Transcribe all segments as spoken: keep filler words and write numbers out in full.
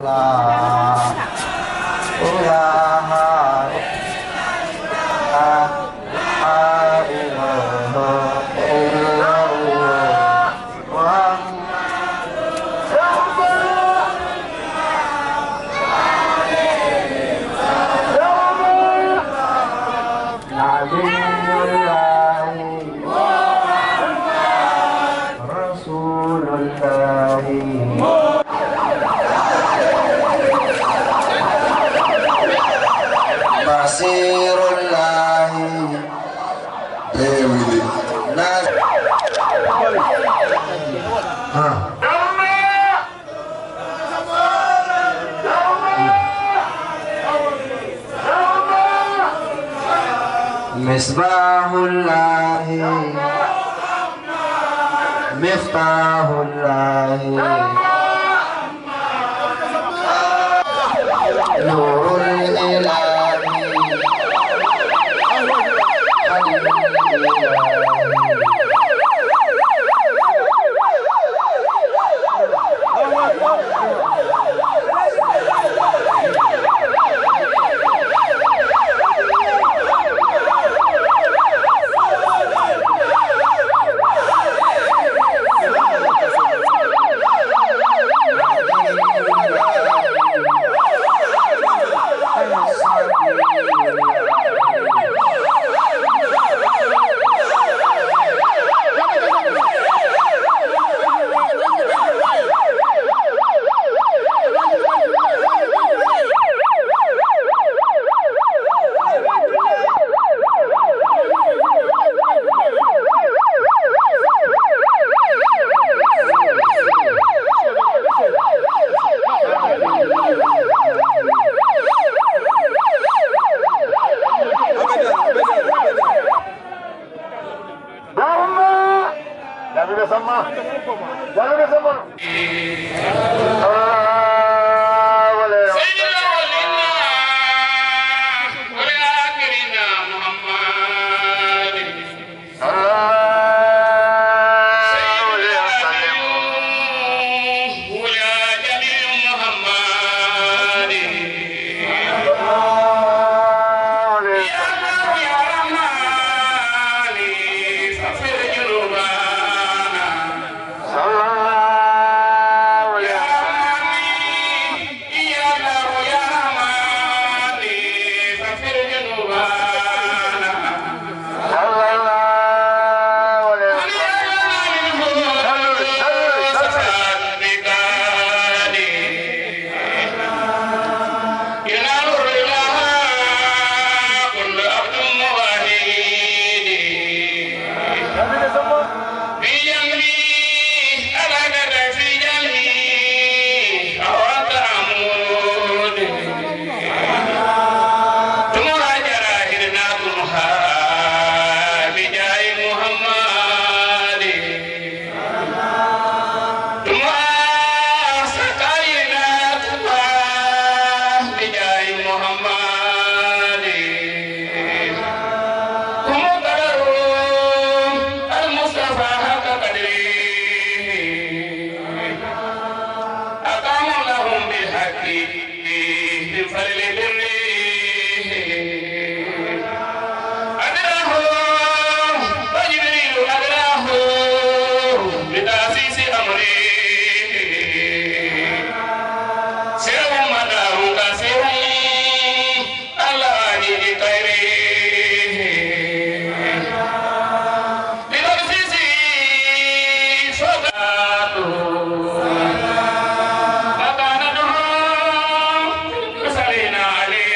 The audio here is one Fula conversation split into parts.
Misbahullah, Miftahullah, Nurul Ilahi, عليه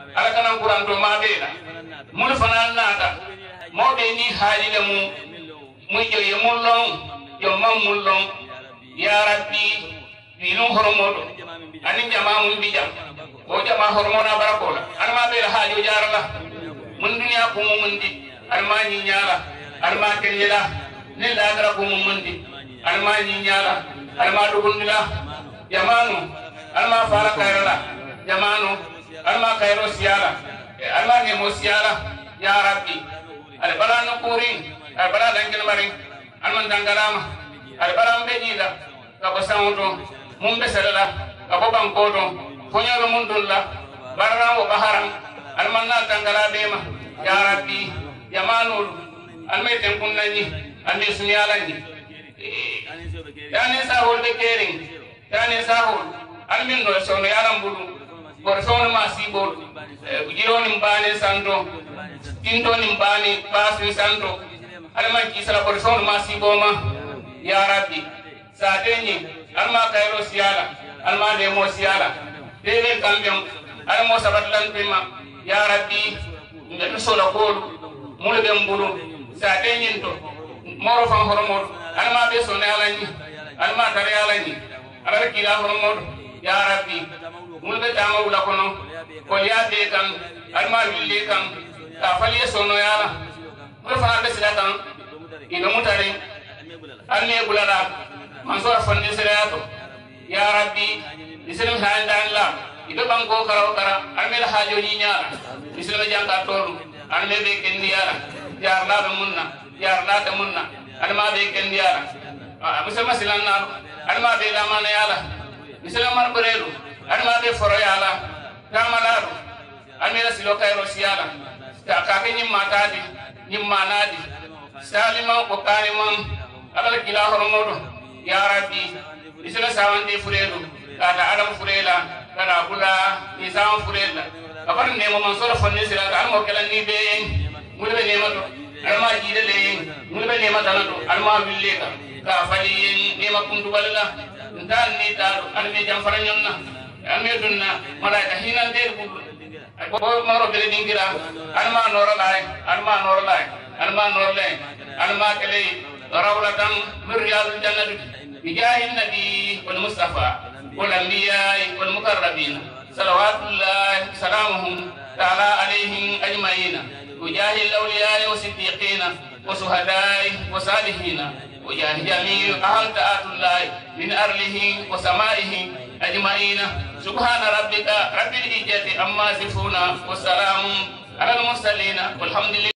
ala kana Qur'an to ma bela mun fana nata mo be ni haali le mu mu je ye mullon yo mam mullon ya rabbi dinu horomodo ani jama mun bijam o jama hormona barakola alma be haali jarala mun dunya ko mun di alma ni nyala alma kenyela ne la dara ko mun di alma ni nyala alma dugundila jamanu alma fara kairala jamanu alma kairo siala alma ne mo siala ya rabbi al balanu kurin al balana dangel mari alman dangalama al balam be jila ka ko sawto mum be selala ka ko bankoto fonyabe mun dulla barra wo baharam alman na dangala bema ya rabbi jamanu almay ten kunnani ande sunyalani yani sahol be kering yani sahol almin do sono yaram budu por sono masibol jiro nim bane santo tinto nim bane pasu santo alman kisala por sono masiboma ya rabbi satenyi alma kairo siala alma de mo siala debe kambion almo sabatlan pema ya rabbi ngel solo kolu mulu be mbulu satenyi to moro fan horomor alma be sono alani alma tare alani ala kila horomor ya rabbi mulu be tama wula kono ko ya be kan alma wille kan ta fali sono yala mulu fa be sila kan ina mutare alne bulala mansor fandi sirato ya rabbi islam handan la ibe banko karaw kara almel hajo ni nyaara islam janga tolu alme be kendiara ya la be munna ya la ta munna alma be kendiara musulma silanna alma be la mana yala islam mar berelu alma be foro yala tamalaru almela silo kayro siyala ta ka ke nyim matadi nyim manadi salima ko kaliman ala kila horomodo ya rabbi isla sawande furelu kada adam furela kada bula isam furela abar ne mo man solo fonne sira al mo kala ni be mulbe ne mato alma jide le mulbe ne mata nato alma wille ka ka fali ne ma kundu balala ndan ni daru alme jam faranyonna alme dunna malaika hinan der bulu ko maro bele dingira alma noro lay alma noro lay alma noro lay alma kale rawlatan min riyadul jannati بجاه النبي والمصطفى والأنبياء والمقربين صلوات الله سلامهم تعالى عليهم أجمعين وجاه الأولياء والصديقين وشهداء وصالحين وجاه جميع أهل طاعة الله من أرله وسمائه أجمعين سبحان ربك رب العزة عما يصفون والسلام على المرسلين والحمد لله.